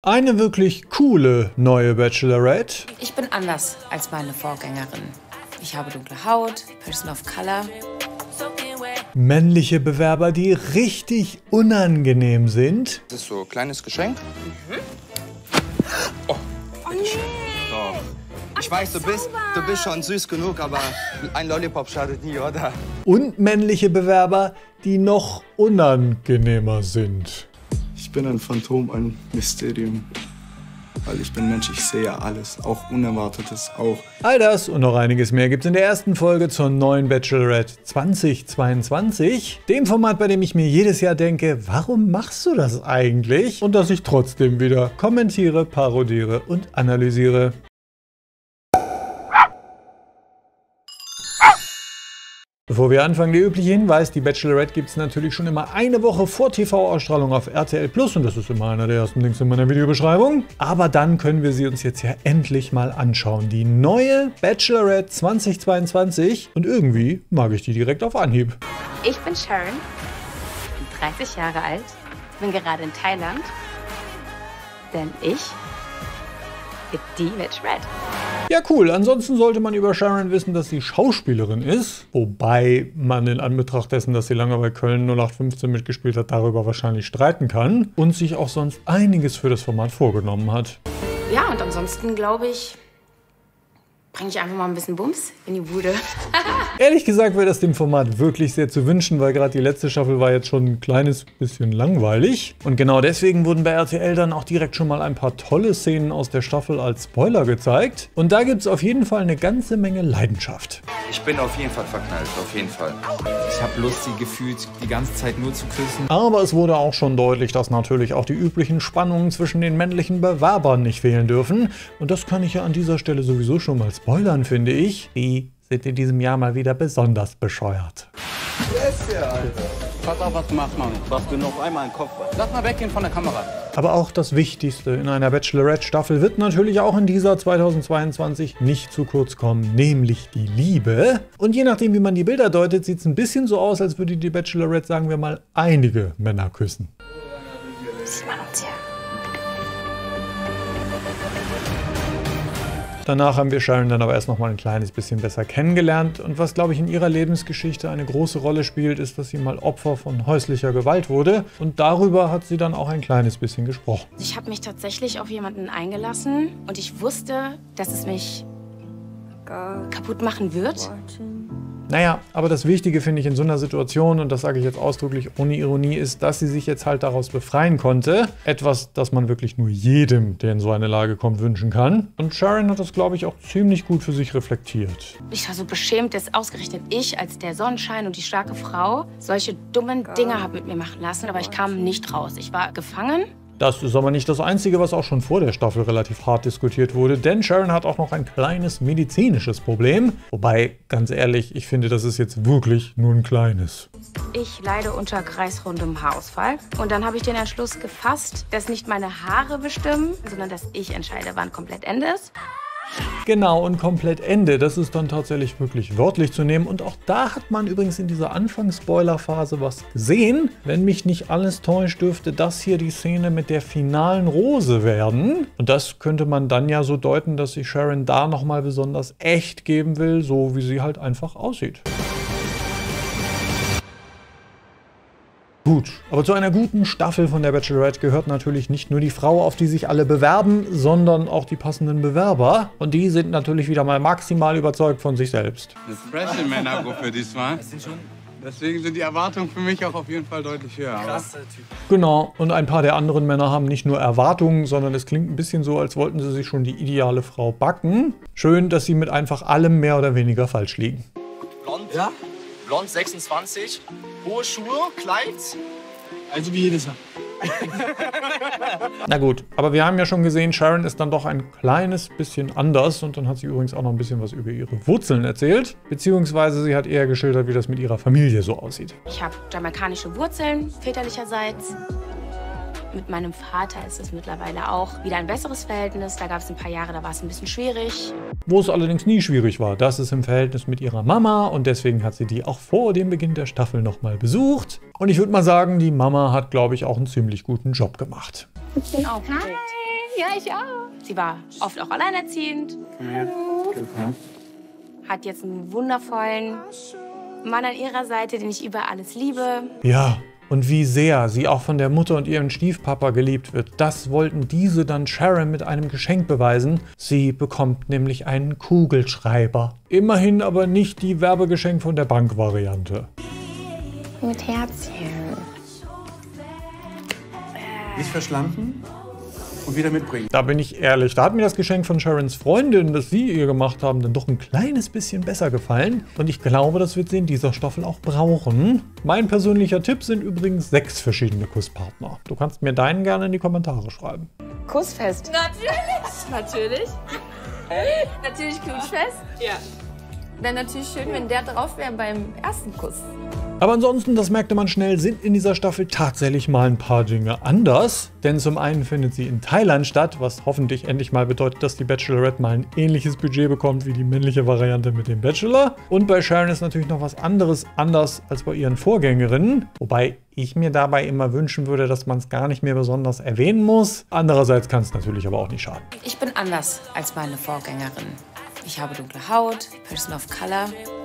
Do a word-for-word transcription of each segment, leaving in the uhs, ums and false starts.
Eine wirklich coole neue Bachelorette. Ich bin anders als meine Vorgängerin. Ich habe dunkle Haut, Person of Color. Männliche Bewerber, die richtig unangenehm sind. Das ist so ein kleines Geschenk. Mhm. Oh, oh nee. Doch. Ich weiß, du bist, du bist schon süß genug, aber ein Lollipop schadet nie, oder? Und männliche Bewerber, die noch unangenehmer sind. Ich bin ein Phantom, ein Mysterium. Weil ich bin Mensch, ich sehe alles, auch Unerwartetes, auch. All das und noch einiges mehr gibt's in der ersten Folge zur neuen Bachelorette zweitausendzweiundzwanzig. Dem Format, bei dem ich mir jedes Jahr denke, warum machst du das eigentlich? Und das ich trotzdem wieder kommentiere, parodiere und analysiere. Bevor wir anfangen, der übliche Hinweis, die Bachelorette gibt es natürlich schon immer eine Woche vor T V-Ausstrahlung auf R T L Plus und das ist immer einer der ersten Links in meiner Videobeschreibung. Aber dann können wir sie uns jetzt ja endlich mal anschauen. Die neue Bachelorette zweitausendzweiundzwanzig und irgendwie mag ich die direkt auf Anhieb. Ich bin Sharon, bin dreißig Jahre alt, bin gerade in Thailand, denn ich bin die Bachelorette. Ja, cool. Ansonsten sollte man über Sharon wissen, dass sie Schauspielerin ist. Wobei man in Anbetracht dessen, dass sie lange bei Köln null acht fünfzehn mitgespielt hat, darüber wahrscheinlich streiten kann. Und sich auch sonst einiges für das Format vorgenommen hat. Ja, und ansonsten glaube ich, bringe ich einfach mal ein bisschen Bums in die Bude. Ehrlich gesagt wäre das dem Format wirklich sehr zu wünschen, weil gerade die letzte Staffel war jetzt schon ein kleines bisschen langweilig. Und genau deswegen wurden bei R T L dann auch direkt schon mal ein paar tolle Szenen aus der Staffel als Spoiler gezeigt. Und da gibt es auf jeden Fall eine ganze Menge Leidenschaft. Ich bin auf jeden Fall verknallt, auf jeden Fall. Ich habe Lust, sie gefühlt die ganze Zeit nur zu küssen. Aber es wurde auch schon deutlich, dass natürlich auch die üblichen Spannungen zwischen den männlichen Bewerbern nicht fehlen dürfen. Und das kann ich ja an dieser Stelle sowieso schon mal spoilern, finde ich. Die sind in diesem Jahr mal wieder besonders bescheuert. Yes, ja, Alter. Pass auf, was du machst, Mann. Was du noch einmal im Kopf hast. Lass mal weggehen von der Kamera. Aber auch das Wichtigste in einer Bachelorette-Staffel wird natürlich auch in dieser zweitausendzweiundzwanzig nicht zu kurz kommen, nämlich die Liebe. Und je nachdem, wie man die Bilder deutet, sieht es ein bisschen so aus, als würde die Bachelorette, sagen wir mal, einige Männer küssen. Sieht man uns hier. Danach haben wir Sharon dann aber erst noch mal ein kleines bisschen besser kennengelernt. Und was, glaube ich, in ihrer Lebensgeschichte eine große Rolle spielt, ist, dass sie mal Opfer von häuslicher Gewalt wurde. Und darüber hat sie dann auch ein kleines bisschen gesprochen. Ich habe mich tatsächlich auf jemanden eingelassen und ich wusste, dass es mich kaputt machen wird. Naja, aber das Wichtige finde ich in so einer Situation, und das sage ich jetzt ausdrücklich ohne Ironie, ist, dass sie sich jetzt halt daraus befreien konnte. Etwas, das man wirklich nur jedem, der in so eine Lage kommt, wünschen kann. Und Sharon hat das, glaube ich, auch ziemlich gut für sich reflektiert. Ich war so beschämt, dass ausgerechnet ich als der Sonnenschein und die starke Frau solche dummen Dinge habe mit mir machen lassen, aber ich kam nicht raus. Ich war gefangen. Das ist aber nicht das Einzige, was auch schon vor der Staffel relativ hart diskutiert wurde, denn Sharon hat auch noch ein kleines medizinisches Problem. Wobei, ganz ehrlich, ich finde, das ist jetzt wirklich nur ein kleines. Ich leide unter kreisrundem Haarausfall. Und dann habe ich den Entschluss gefasst, dass nicht meine Haare bestimmen, sondern dass ich entscheide, wann komplett Ende ist. Genau, und komplett Ende, das ist dann tatsächlich wirklich wörtlich zu nehmen. Und auch da hat man übrigens in dieser Anfangs-Spoiler-Phase was gesehen. Wenn mich nicht alles täuscht, dürfte das hier die Szene mit der finalen Rose werden. Und das könnte man dann ja so deuten, dass sich Sharon da nochmal besonders echt geben will, so wie sie halt einfach aussieht. Gut, aber zu einer guten Staffel von der Bachelorette gehört natürlich nicht nur die Frau, auf die sich alle bewerben, sondern auch die passenden Bewerber. Und die sind natürlich wieder mal maximal überzeugt von sich selbst. Eine Special-Männergruppe diesmal. Deswegen sind die Erwartungen für mich auch auf jeden Fall deutlich höher. Krasse Typ. Genau, und ein paar der anderen Männer haben nicht nur Erwartungen, sondern es klingt ein bisschen so, als wollten sie sich schon die ideale Frau backen. Schön, dass sie mit einfach allem mehr oder weniger falsch liegen. Blond, ja? Blond sechsundzwanzig, hohe Schuhe, Kleid. Also wie jedes Jahr. Na gut, aber wir haben ja schon gesehen, Sharon ist dann doch ein kleines bisschen anders und dann hat sie übrigens auch noch ein bisschen was über ihre Wurzeln erzählt, beziehungsweise sie hat eher geschildert, wie das mit ihrer Familie so aussieht. Ich habe jamaikanische Wurzeln, väterlicherseits. Mit meinem Vater ist es mittlerweile auch wieder ein besseres Verhältnis. Da gab es ein paar Jahre, da war es ein bisschen schwierig. Wo es allerdings nie schwierig war, das ist im Verhältnis mit ihrer Mama und deswegen hat sie die auch vor dem Beginn der Staffel nochmal besucht. Und ich würde mal sagen, die Mama hat, glaube ich, auch einen ziemlich guten Job gemacht. Ich bin aufgeregt. Ja, ich auch. Sie war oft auch alleinerziehend. Hat jetzt einen wundervollen Mann an ihrer Seite, den ich über alles liebe. Ja, und wie sehr sie auch von der Mutter und ihrem Stiefpapa geliebt wird, das wollten diese dann Sharon mit einem Geschenk beweisen. Sie bekommt nämlich einen Kugelschreiber. Immerhin aber nicht die Werbegeschenk von der Bankvariante. Mit Herzchen. Nicht verschlampen und wieder mitbringen. Da bin ich ehrlich, da hat mir das Geschenk von Sharons Freundin, das sie ihr gemacht haben, dann doch ein kleines bisschen besser gefallen. Und ich glaube, das wird sie in dieser Staffel auch brauchen. Mein persönlicher Tipp sind übrigens sechs verschiedene Kusspartner. Du kannst mir deinen gerne in die Kommentare schreiben. Kussfest. Natürlich. Natürlich. Natürlich Knutschfest. Ja. Wäre natürlich schön, wenn der drauf wäre beim ersten Kuss. Aber ansonsten, das merkte man schnell, sind in dieser Staffel tatsächlich mal ein paar Dinge anders. Denn zum einen findet sie in Thailand statt, was hoffentlich endlich mal bedeutet, dass die Bachelorette mal ein ähnliches Budget bekommt wie die männliche Variante mit dem Bachelor. Und bei Sharon ist natürlich noch was anderes anders als bei ihren Vorgängerinnen. Wobei ich mir dabei immer wünschen würde, dass man es gar nicht mehr besonders erwähnen muss. Andererseits kann es natürlich aber auch nicht schaden. Ich bin anders als meine Vorgängerin. Ich habe dunkle Haut, Person of Color.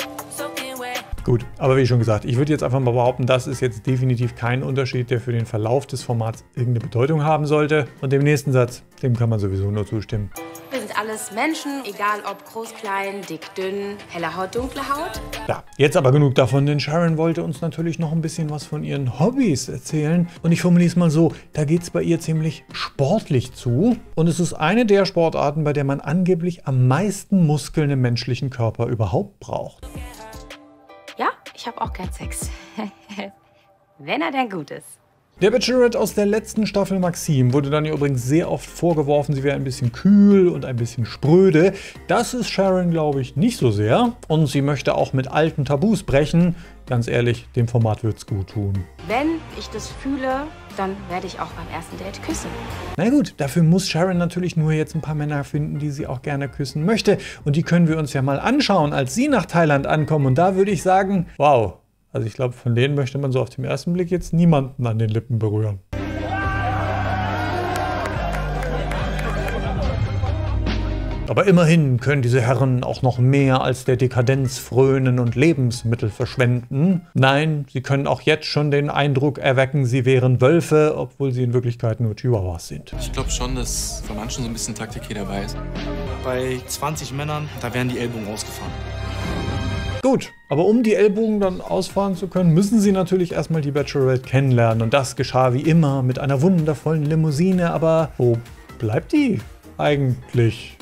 Gut, aber wie schon gesagt, ich würde jetzt einfach mal behaupten, das ist jetzt definitiv kein Unterschied, der für den Verlauf des Formats irgendeine Bedeutung haben sollte. Und dem nächsten Satz, dem kann man sowieso nur zustimmen. Wir sind alles Menschen, egal ob groß, klein, dick, dünn, helle Haut, dunkle Haut. Ja, jetzt aber genug davon, denn Sharon wollte uns natürlich noch ein bisschen was von ihren Hobbys erzählen. Und ich formuliere es mal so, da geht es bei ihr ziemlich sportlich zu. Und es ist eine der Sportarten, bei der man angeblich am meisten Muskeln im menschlichen Körper überhaupt braucht. Ja, ich habe auch keinen Sex. Wenn er denn gut ist. Der Bachelorette aus der letzten Staffel Maxim wurde dann übrigens sehr oft vorgeworfen, sie wäre ein bisschen kühl und ein bisschen spröde. Das ist Sharon, glaube ich, nicht so sehr. Und sie möchte auch mit alten Tabus brechen. Ganz ehrlich, dem Format wird's gut tun. Wenn ich das fühle, dann werde ich auch beim ersten Date küssen. Na gut, dafür muss Sharon natürlich nur jetzt ein paar Männer finden, die sie auch gerne küssen möchte. Und die können wir uns ja mal anschauen, als sie nach Thailand ankommen. Und da würde ich sagen, wow. Also ich glaube, von denen möchte man so auf den ersten Blick jetzt niemanden an den Lippen berühren. Aber immerhin können diese Herren auch noch mehr als der Dekadenz frönen und Lebensmittel verschwenden. Nein, sie können auch jetzt schon den Eindruck erwecken, sie wären Wölfe, obwohl sie in Wirklichkeit nur Chihuahuas sind. Ich glaube schon, dass von manchen so ein bisschen Taktik hier dabei ist. Bei zwanzig Männern, da werden die Ellbogen ausgefahren. Gut, aber um die Ellbogen dann ausfahren zu können, müssen sie natürlich erstmal die Bachelorette kennenlernen. Und das geschah wie immer mit einer wundervollen Limousine. Aber wo bleibt die eigentlich?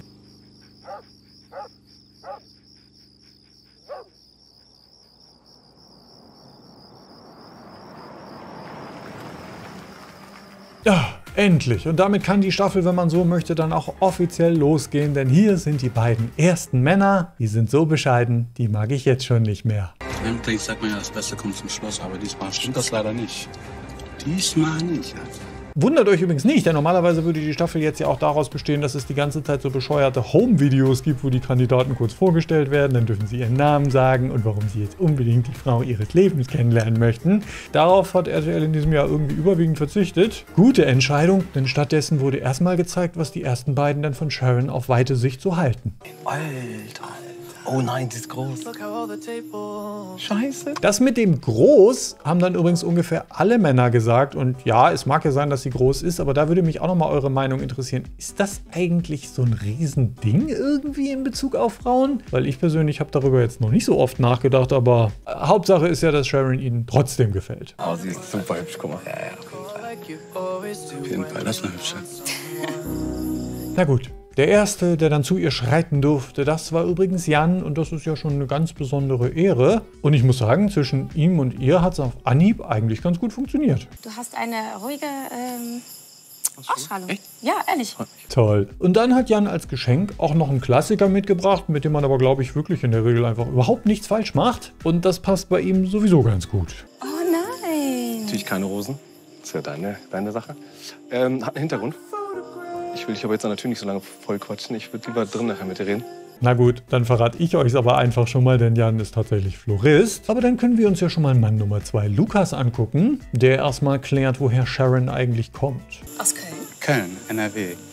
Ja, endlich. Und damit kann die Staffel, wenn man so möchte, dann auch offiziell losgehen. Denn hier sind die beiden ersten Männer. Die sind so bescheiden, die mag ich jetzt schon nicht mehr. Eigentlich sagt man ja, das Beste kommt zum Schluss, aber diesmal stimmt das leider nicht. Diesmal nicht. Wundert euch übrigens nicht, denn normalerweise würde die Staffel jetzt ja auch daraus bestehen, dass es die ganze Zeit so bescheuerte Home-Videos gibt, wo die Kandidaten kurz vorgestellt werden, dann dürfen sie ihren Namen sagen und warum sie jetzt unbedingt die Frau ihres Lebens kennenlernen möchten. Darauf hat R T L in diesem Jahr irgendwie überwiegend verzichtet. Gute Entscheidung, denn stattdessen wurde erstmal gezeigt, was die ersten beiden dann von Sharon auf weite Sicht so halten. Alter. Oh nein, die ist groß. Scheiße. Das mit dem Groß haben dann übrigens ungefähr alle Männer gesagt. Und ja, es mag ja sein, dass sie groß ist, aber da würde mich auch noch mal eure Meinung interessieren. Ist das eigentlich so ein Riesending irgendwie in Bezug auf Frauen? Weil ich persönlich habe darüber jetzt noch nicht so oft nachgedacht, aber äh, Hauptsache ist ja, dass Sharon ihnen trotzdem gefällt. Oh, sie ist super hübsch, guck mal. Ja, ja, auf jeden Fall. Auf jeden Fall, das ist eine hübsche. Na gut. Der erste, der dann zu ihr schreiten durfte, das war übrigens Jan und das ist ja schon eine ganz besondere Ehre. Und ich muss sagen, zwischen ihm und ihr hat es auf Anhieb eigentlich ganz gut funktioniert. Du hast eine ruhige ähm, Ausstrahlung. Echt? Ja, ehrlich. Toll. Und dann hat Jan als Geschenk auch noch einen Klassiker mitgebracht, mit dem man aber, glaube ich, wirklich in der Regel einfach überhaupt nichts falsch macht. Und das passt bei ihm sowieso ganz gut. Oh nein. Natürlich keine Rosen. Das ist ja deine, deine Sache. Ähm, hat einen Hintergrund. Ich will dich aber jetzt natürlich nicht so lange voll quatschen. Ich würde lieber drin nachher mit dir reden. Na gut, dann verrate ich euch aber einfach schon mal, denn Jan ist tatsächlich Florist. Aber dann können wir uns ja schon mal Mann Nummer zwei, Lukas, angucken, der erstmal klärt, woher Sharon eigentlich kommt. Aus Köln. Köln, N R W.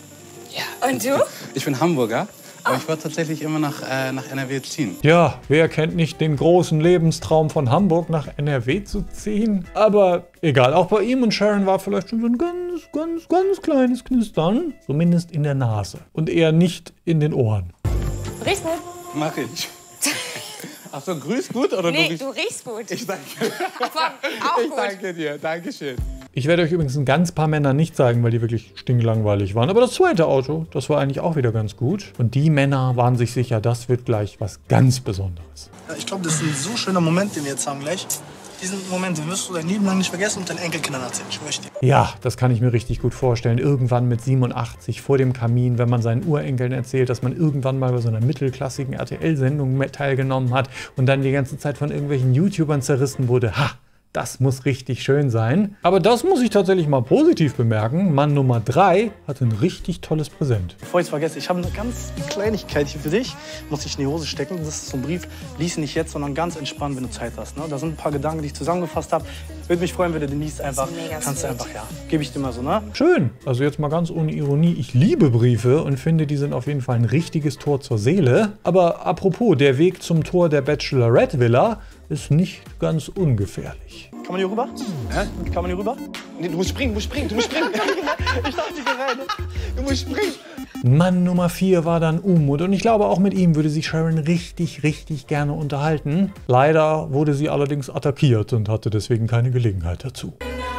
Ja. Und du? Ich bin Hamburger, aber ich wollte tatsächlich immer nach, äh, nach N R W ziehen. Ja, wer kennt nicht den großen Lebenstraum von Hamburg nach N R W zu ziehen? Aber egal, auch bei ihm und Sharon war vielleicht schon so ein ganz, ganz, ganz kleines Knistern. Zumindest in der Nase und eher nicht in den Ohren. Riechst gut? Mach ich. Ach so, grüß gut oder Nee, du riechst? du riechst gut. Ich danke. Aber auch Ich gut. danke dir, Dankeschön. Ich werde euch übrigens ein ganz paar Männer nicht zeigen, weil die wirklich stinklangweilig waren. Aber das zweite Auto, das war eigentlich auch wieder ganz gut. Und die Männer waren sich sicher, das wird gleich was ganz Besonderes. Ja, ich glaube, das ist ein so schöner Moment, den wir jetzt haben gleich. Diesen Moment, den wirst du dein Leben lang nicht vergessen und deinen Enkelkindern erzählen. Ich möchte. Ja, das kann ich mir richtig gut vorstellen. Irgendwann mit siebenundachtzig vor dem Kamin, wenn man seinen Urenkeln erzählt, dass man irgendwann mal bei so einer mittelklassigen R T L-Sendung teilgenommen hat und dann die ganze Zeit von irgendwelchen YouTubern zerrissen wurde. Ha! Das muss richtig schön sein. Aber das muss ich tatsächlich mal positiv bemerken. Mann Nummer drei hatte ein richtig tolles Präsent. Bevor ich es vergesse, ich habe eine ganz Kleinigkeit hier für dich. Muss ich in die Hose stecken. Das ist so ein Brief. Lies ihn nicht jetzt, sondern ganz entspannt, wenn du Zeit hast. Ne? Da sind ein paar Gedanken, die ich zusammengefasst habe. Würde mich freuen, wenn du den liest. Einfach, kannst du einfach, ja. Gebe ich dir mal so, ne? Schön. Also jetzt mal ganz ohne Ironie. Ich liebe Briefe und finde, die sind auf jeden Fall ein richtiges Tor zur Seele. Aber apropos, der Weg zum Tor der Bachelorette Villa ist nicht ganz ungefährlich. Kann man hier rüber? Hä? Kann man hier rüber? Nee, du musst springen, du musst springen, du musst springen. Ich dachte, ich gehe rein. Du musst springen. Mann Nummer vier war dann Umut und ich glaube, auch mit ihm würde sich Sharon richtig, richtig gerne unterhalten. Leider wurde sie allerdings attackiert und hatte deswegen keine Gelegenheit dazu.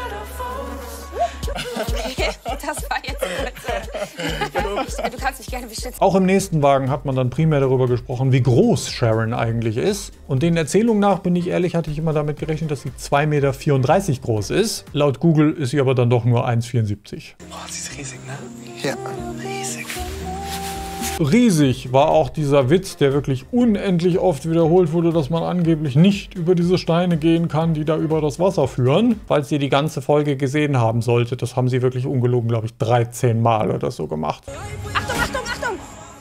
Das war jetzt gut. Du kannst dich gerne beschützen. Auch im nächsten Wagen hat man dann primär darüber gesprochen, wie groß Sharon eigentlich ist. Und den Erzählungen nach, bin ich ehrlich, hatte ich immer damit gerechnet, dass sie zwei Meter vierunddreißig groß ist. Laut Google ist sie aber dann doch nur eins Komma vierundsiebzig. Boah, sie ist riesig, ne? Ja. Riesig. Riesig war auch dieser Witz, der wirklich unendlich oft wiederholt wurde, dass man angeblich nicht über diese Steine gehen kann, die da über das Wasser führen. Falls ihr die ganze Folge gesehen haben solltet, das haben sie wirklich ungelogen, glaube ich, dreizehn Mal oder so gemacht. Achtung, Achtung, Achtung!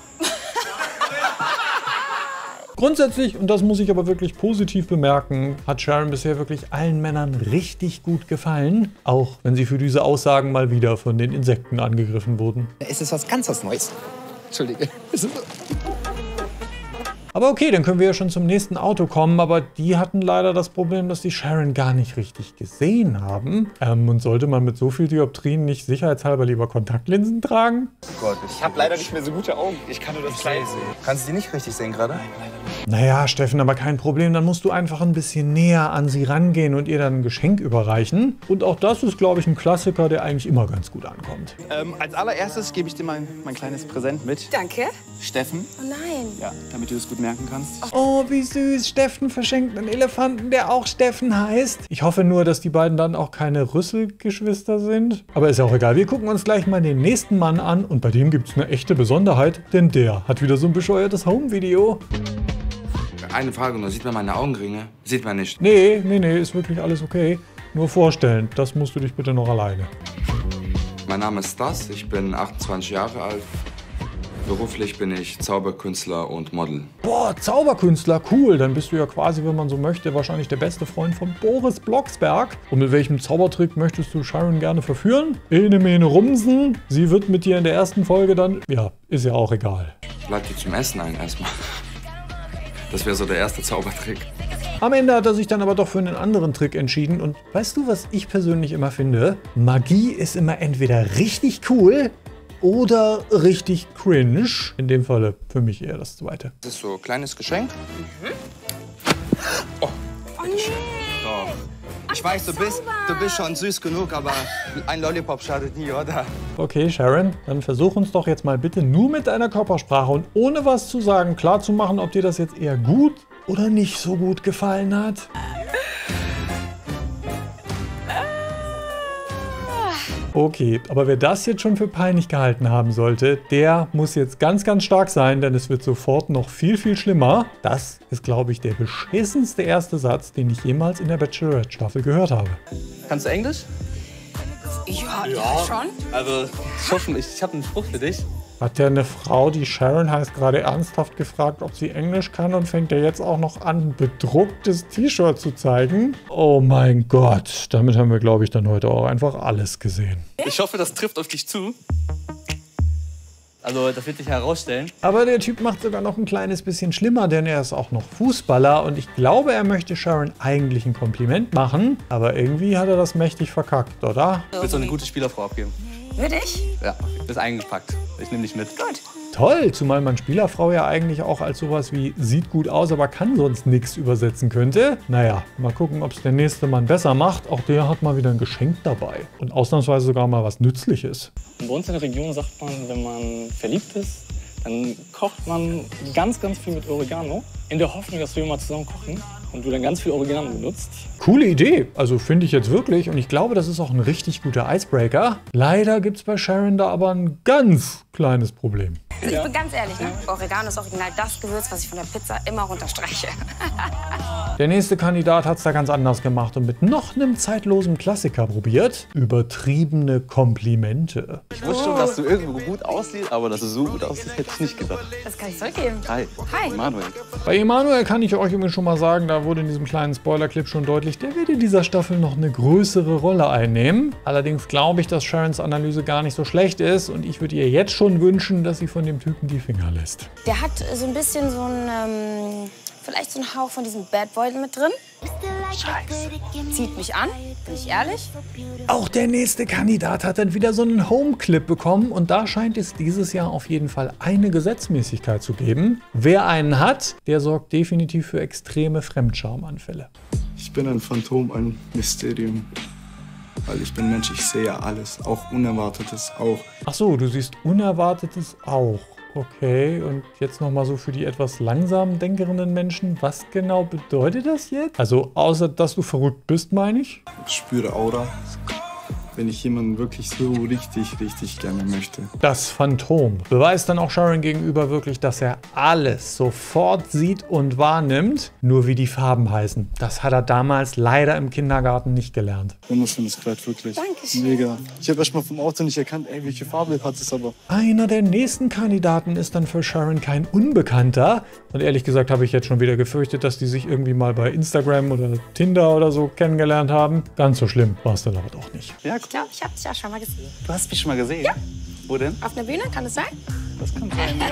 Grundsätzlich, und das muss ich aber wirklich positiv bemerken, hat Sharon bisher wirklich allen Männern richtig gut gefallen. Auch wenn sie für diese Aussagen mal wieder von den Insekten angegriffen wurden. Es ist was ganz was Neues. Entschuldige. Aber okay, dann können wir ja schon zum nächsten Auto kommen. Aber die hatten leider das Problem, dass die Sharon gar nicht richtig gesehen haben. Ähm, und sollte man mit so viel Dioptrien nicht sicherheitshalber lieber Kontaktlinsen tragen? Oh Gott, ich habe leider nicht mehr so gute Augen. Ich kann nur das Kleine sehen. Kannst du die nicht richtig sehen gerade? Naja, Steffen, aber kein Problem. Dann musst du einfach ein bisschen näher an sie rangehen und ihr dann ein Geschenk überreichen. Und auch das ist, glaube ich, ein Klassiker, der eigentlich immer ganz gut ankommt. Ähm, als allererstes gebe ich dir mein, mein kleines Präsent mit. Danke. Steffen. Oh nein. Ja, damit du das gut merken kannst. Oh, wie süß. Steffen verschenkt einen Elefanten, der auch Steffen heißt. Ich hoffe nur, dass die beiden dann auch keine Rüsselgeschwister sind. Aber ist ja auch egal. Wir gucken uns gleich mal den nächsten Mann an. Und bei dem gibt es eine echte Besonderheit, denn der hat wieder so ein bescheuertes Home-Video. Eine Frage nur, sieht man meine Augenringe? Sieht man nicht. Nee, nee, nee, ist wirklich alles okay. Nur vorstellen, das musst du dich bitte noch alleine. Mein Name ist Stas, ich bin achtundzwanzig Jahre alt. Beruflich bin ich Zauberkünstler und Model. Boah, Zauberkünstler, cool. Dann bist du ja quasi, wenn man so möchte, wahrscheinlich der beste Freund von Boris Blocksberg. Und mit welchem Zaubertrick möchtest du Sharon gerne verführen? Ene mene rumsen. Sie wird mit dir in der ersten Folge dann... Ja, ist ja auch egal. Ich lade dir zum Essen ein erstmal. Das wäre so der erste Zaubertrick. Am Ende hat er sich dann aber doch für einen anderen Trick entschieden. Und weißt du, was ich persönlich immer finde? Magie ist immer entweder richtig cool oder richtig cringe. In dem Falle für mich eher das Zweite. Das ist so ein kleines Geschenk. Mhm. Oh, Oh nee. doch. Ich weiß, du bist, du bist schon süß genug, aber ein Lollipop schadet nie, oder? Okay, Sharon, dann versuch uns doch jetzt mal bitte nur mit deiner Körpersprache und ohne was zu sagen klarzumachen, ob dir das jetzt eher gut oder nicht so gut gefallen hat. Okay, aber wer das jetzt schon für peinlich gehalten haben sollte, der muss jetzt ganz, ganz stark sein, denn es wird sofort noch viel, viel schlimmer. Das ist, glaube ich, der beschissenste erste Satz, den ich jemals in der Bachelorette-Staffel gehört habe. Kannst du Englisch? Ja, ja, schon. Also, schon, ich, ich habe einen Spruch für dich. Hat ja eine Frau, die Sharon heißt, gerade ernsthaft gefragt, ob sie Englisch kann und fängt ja jetzt auch noch an, ein bedrucktes T-Shirt zu zeigen? Oh mein Gott, damit haben wir, glaube ich, dann heute auch einfach alles gesehen. Ich hoffe, das trifft auf dich zu. Also das wird sich herausstellen. Aber der Typ macht sogar noch ein kleines bisschen schlimmer, denn er ist auch noch Fußballer und ich glaube, er möchte Sharon eigentlich ein Kompliment machen, aber irgendwie hat er das mächtig verkackt, oder? Willst du eine gute Spielerfrau abgeben? Würde ich? Ja, ist eingepackt. Ich nehme dich mit. Gut. Toll, zumal man Spielerfrau ja eigentlich auch als sowas wie sieht gut aus, aber kann sonst nichts übersetzen könnte. Naja, mal gucken, ob es der nächste Mann besser macht. Auch der hat mal wieder ein Geschenk dabei. Und ausnahmsweise sogar mal was Nützliches. Bei uns in der Region sagt man, wenn man verliebt ist, dann kocht man ganz, ganz viel mit Oregano. In der Hoffnung, dass wir mal zusammen kochen und du dann ganz viel Oregano benutzt. Coole Idee, also finde ich jetzt wirklich. Und ich glaube, das ist auch ein richtig guter Icebreaker. Leider gibt es bei Sharon da aber ein ganz kleines Problem. Ich bin ganz ehrlich, ne? Oregano ist original das Gewürz, was ich von der Pizza immer runterstreiche. Der nächste Kandidat hat es da ganz anders gemacht und mit noch einem zeitlosen Klassiker probiert. Übertriebene Komplimente. Ich wusste schon, dass du irgendwo gut aussiehst, aber dass du so gut aussiehst, hätte ich nicht gedacht. Das kann ich zurückgeben. Hi. Hi. Manuel. Bei Emanuel kann ich euch übrigens schon mal sagen, da wurde in diesem kleinen Spoiler-Clip schon deutlich, der wird in dieser Staffel noch eine größere Rolle einnehmen. Allerdings glaube ich, dass Sharons Analyse gar nicht so schlecht ist und ich würde ihr jetzt schon wünschen, dass sie von dem Typen die Finger lässt. Der hat so ein bisschen so ein, ähm, vielleicht so einen Hauch von diesem Bad Boy mit drin. Scheiße. Zieht mich an, bin ich ehrlich. Auch der nächste Kandidat hat dann wieder so einen Home-Clip bekommen und da scheint es dieses Jahr auf jeden Fall eine Gesetzmäßigkeit zu geben. Wer einen hat, der sorgt definitiv für extreme Fremdscham-Anfälle. Ich bin ein Phantom, ein Mysterium. Weil ich bin Mensch, ich sehe alles, auch Unerwartetes auch. Ach so, du siehst Unerwartetes auch. Okay, und jetzt nochmal so für die etwas langsam denkenden Menschen. Was genau bedeutet das jetzt? Also außer, dass du verrückt bist, meine ich? Ich spüre Aura, wenn ich jemanden wirklich so richtig, richtig gerne möchte. Das Phantom beweist dann auch Sharon gegenüber wirklich, dass er alles sofort sieht und wahrnimmt. Nur wie die Farben heißen. Das hat er damals leider im Kindergarten nicht gelernt. Wunderschönes Kleid, wirklich. Dankeschön. Mega. Ich habe erst mal vom Auto nicht erkannt, ey, welche Farbe hat es aber. Einer der nächsten Kandidaten ist dann für Sharon kein Unbekannter. Und ehrlich gesagt habe ich jetzt schon wieder gefürchtet, dass die sich irgendwie mal bei Instagram oder Tinder oder so kennengelernt haben. Ganz so schlimm war es dann aber doch nicht. Ja, Ich glaube, ich habe dich ja schon mal gesehen. du hast mich schon mal gesehen? Ja. Wo denn? Auf einer Bühne, kann es sein? Das kann sein,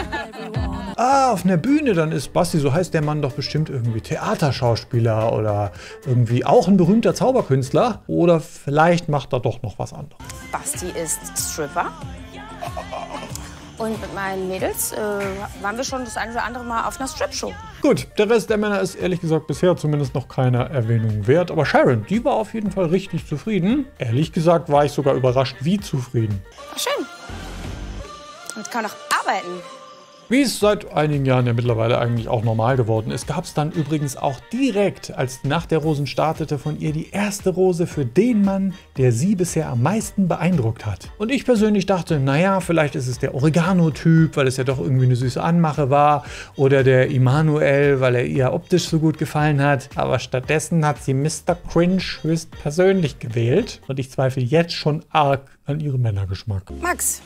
ja. Ah, auf einer Bühne, dann ist Basti, so heißt der Mann doch bestimmt irgendwie Theaterschauspieler oder irgendwie auch ein berühmter Zauberkünstler. Oder vielleicht macht er doch noch was anderes. Basti ist Stripper. Und mit meinen Mädels äh, waren wir schon das eine oder andere Mal auf einer Strip-Show. Gut, der Rest der Männer ist ehrlich gesagt bisher zumindest noch keiner Erwähnung wert. Aber Sharon, die war auf jeden Fall richtig zufrieden. Ehrlich gesagt war ich sogar überrascht, wie zufrieden. War schön. Und kann auch arbeiten. Wie es seit einigen Jahren ja mittlerweile eigentlich auch normal geworden ist, gab es dann übrigens auch direkt, als die Nacht der Rosen startete, von ihr die erste Rose für den Mann, der sie bisher am meisten beeindruckt hat. Und ich persönlich dachte, naja, vielleicht ist es der Oregano-Typ, weil es ja doch irgendwie eine süße Anmache war, oder der Emanuel, weil er ihr optisch so gut gefallen hat. Aber stattdessen hat sie Mister Cringe höchstpersönlich gewählt und ich zweifle jetzt schon arg an ihrem Männergeschmack. Max.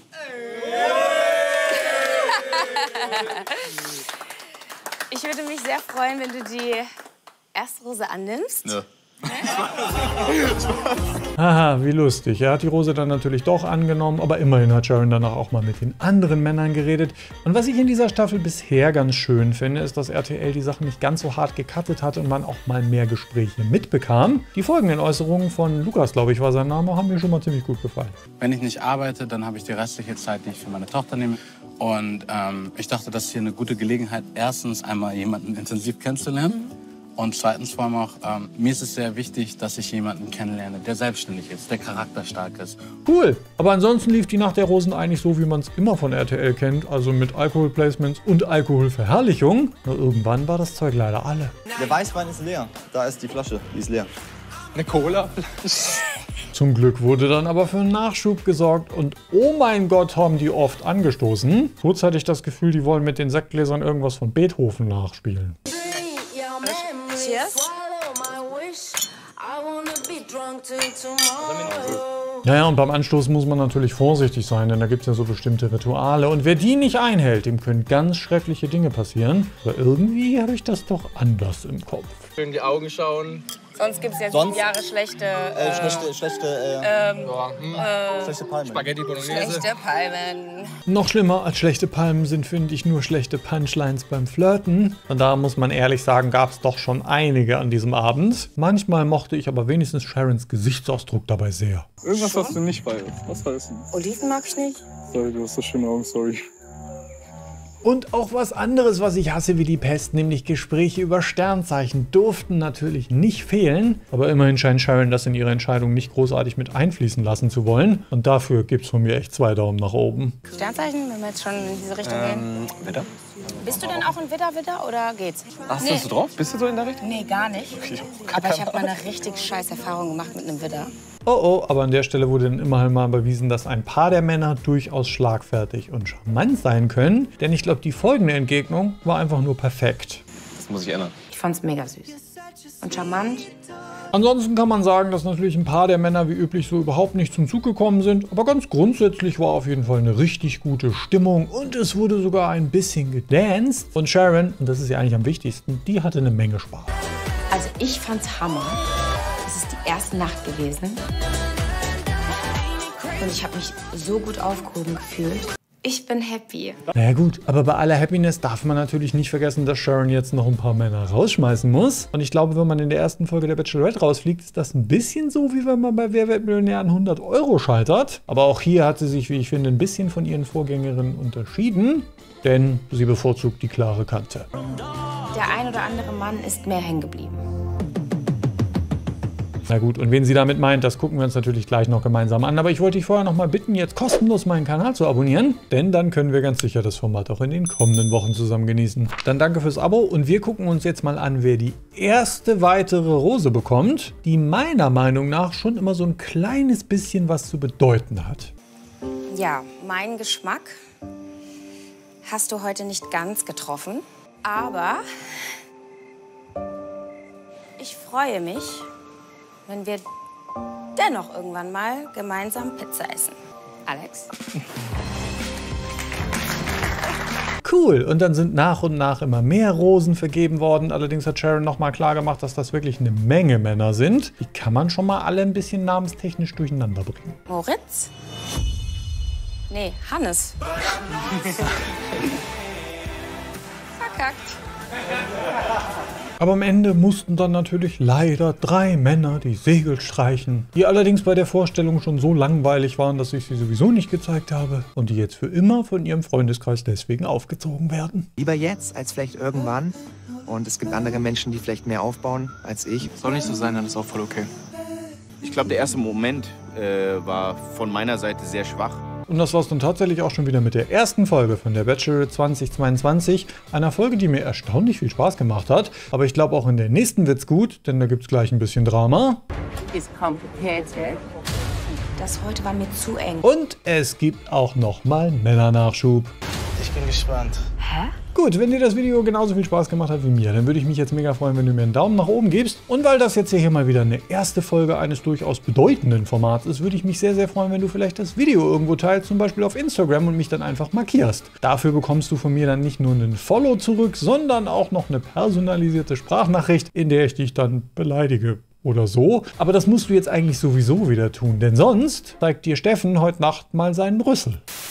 Ich würde mich sehr freuen, wenn du die erste Rose annimmst. Ja. Haha, wie lustig. Er hat die Rose dann natürlich doch angenommen, aber immerhin hat Sharon danach auch mal mit den anderen Männern geredet. Und was ich in dieser Staffel bisher ganz schön finde, ist, dass R T L die Sachen nicht ganz so hart gecuttet hat und man auch mal mehr Gespräche mitbekam. Die folgenden Äußerungen von Lukas, glaube ich, war sein Name, haben mir schon mal ziemlich gut gefallen. Wenn ich nicht arbeite, dann habe ich die restliche Zeit, die ich für meine Tochter nehme. Und ähm, ich dachte, das ist hier eine gute Gelegenheit, erstens einmal jemanden intensiv kennenzulernen. Und zweitens vor allem auch, ähm, mir ist es sehr wichtig, dass ich jemanden kennenlerne, der selbstständig ist, der charakterstark ist. Cool. Aber ansonsten lief die Nacht der Rosen eigentlich so, wie man es immer von R T L kennt, also mit Alkoholplacements und Alkoholverherrlichung. Nur irgendwann war das Zeug leider alle. Der Weißwein ist leer. Da ist die Flasche, die ist leer. Eine Cola? Zum Glück wurde dann aber für einen Nachschub gesorgt und oh mein Gott, haben die oft angestoßen. Kurz hatte ich das Gefühl, die wollen mit den Sektgläsern irgendwas von Beethoven nachspielen. Cheers. Naja, und beim Anstoßen muss man natürlich vorsichtig sein, denn da gibt es ja so bestimmte Rituale. Und wer die nicht einhält, dem können ganz schreckliche Dinge passieren. Aber irgendwie habe ich das doch anders im Kopf. In die Augen schauen. Sonst gibt es jetzt Sonst? Jahre schlechte... Äh, Äh, schlechte, schlechte, äh, ähm, Ja, hm. äh, schlechte Palmen. Spaghetti Bolognese. schlechte Palmen. Noch schlimmer als schlechte Palmen sind, finde ich, nur schlechte Punchlines beim Flirten. Und da muss man ehrlich sagen, gab es doch schon einige an diesem Abend. Manchmal mochte ich aber wenigstens Sharons Gesichtsausdruck dabei sehr. Irgendwas hast du nicht bei uns. Was war das denn? Oliven mag ich nicht. Sorry, du hast so schöne Augen, sorry. Und auch was anderes, was ich hasse wie die Pest, nämlich Gespräche über Sternzeichen, durften natürlich nicht fehlen. Aber immerhin scheint Sharon das in ihre Entscheidung nicht großartig mit einfließen lassen zu wollen. Und dafür gibt es von mir echt zwei Daumen nach oben. Sternzeichen, wenn wir jetzt schon in diese Richtung gehen. Ähm, Wetter? Bist du denn auch ein Widder-Widder oder geht's? Ach, Nee. bist du drauf? Bist du so in der Richtung? Nee, gar nicht. Aber ich habe mal eine richtig scheiß Erfahrung gemacht mit einem Widder. Oh oh, aber an der Stelle wurde dann immerhin mal bewiesen, dass ein paar der Männer durchaus schlagfertig und charmant sein können. Denn ich glaube, die folgende Entgegnung war einfach nur perfekt. Das muss ich ändern. Ich fand's mega süß. Und charmant. Ansonsten kann man sagen, dass natürlich ein paar der Männer wie üblich so überhaupt nicht zum Zug gekommen sind. Aber ganz grundsätzlich war auf jeden Fall eine richtig gute Stimmung. Und es wurde sogar ein bisschen gedanced. Und Sharon, und das ist ja eigentlich am wichtigsten, die hatte eine Menge Spaß. Also ich fand's Hammer. Es ist die erste Nacht gewesen. Und ich habe mich so gut aufgehoben gefühlt. Ich bin happy. Naja gut, aber bei aller Happiness darf man natürlich nicht vergessen, dass Sharon jetzt noch ein paar Männer rausschmeißen muss. Und ich glaube, wenn man in der ersten Folge der Bachelorette rausfliegt, ist das ein bisschen so, wie wenn man bei Wer wird Millionär an hundert Euro scheitert. Aber auch hier hat sie sich, wie ich finde, ein bisschen von ihren Vorgängerinnen unterschieden. Denn sie bevorzugt die klare Kante. Der ein oder andere Mann ist mehr hängen geblieben. Na gut, und wen sie damit meint, das gucken wir uns natürlich gleich noch gemeinsam an. Aber ich wollte dich vorher noch mal bitten, jetzt kostenlos meinen Kanal zu abonnieren. Denn dann können wir ganz sicher das Format auch in den kommenden Wochen zusammen genießen. Dann danke fürs Abo und wir gucken uns jetzt mal an, wer die erste weitere Rose bekommt, die meiner Meinung nach schon immer so ein kleines bisschen was zu bedeuten hat. Ja, mein Geschmack hast du heute nicht ganz getroffen. Aber ich freue mich, wenn wir dennoch irgendwann mal gemeinsam Pizza essen. Alex? Cool, und dann sind nach und nach immer mehr Rosen vergeben worden. Allerdings hat Sharon noch mal klar gemacht, dass das wirklich eine Menge Männer sind. Die kann man schon mal alle ein bisschen namenstechnisch durcheinander bringen. Moritz? Nee, Hannes. Verkackt. Aber am Ende mussten dann natürlich leider drei Männer die Segel streichen, die allerdings bei der Vorstellung schon so langweilig waren, dass ich sie sowieso nicht gezeigt habe und die jetzt für immer von ihrem Freundeskreis deswegen aufgezogen werden. Lieber jetzt als vielleicht irgendwann. Und es gibt andere Menschen, die vielleicht mehr aufbauen als ich. Soll nicht so sein, dann ist auch voll okay. Ich glaube, der erste Moment äh, war von meiner Seite sehr schwach. Und das war es dann tatsächlich auch schon wieder mit der ersten Folge von der Bachelorette zweitausendzweiundzwanzig. Einer Folge, die mir erstaunlich viel Spaß gemacht hat. Aber ich glaube, auch in der nächsten wird's gut, denn da gibt's gleich ein bisschen Drama. Ist complicated. Das heute war mir zu eng. Und es gibt auch noch mal Männernachschub. Ich bin gespannt. Hä? Gut, wenn dir das Video genauso viel Spaß gemacht hat wie mir, dann würde ich mich jetzt mega freuen, wenn du mir einen Daumen nach oben gibst. Und weil das jetzt hier mal wieder eine erste Folge eines durchaus bedeutenden Formats ist, würde ich mich sehr, sehr freuen, wenn du vielleicht das Video irgendwo teilst, zum Beispiel auf Instagram und mich dann einfach markierst. Dafür bekommst du von mir dann nicht nur einen Follow zurück, sondern auch noch eine personalisierte Sprachnachricht, in der ich dich dann beleidige. Oder so. Aber das musst du jetzt eigentlich sowieso wieder tun, denn sonst zeigt dir Steffen heute Nacht mal seinen Rüssel.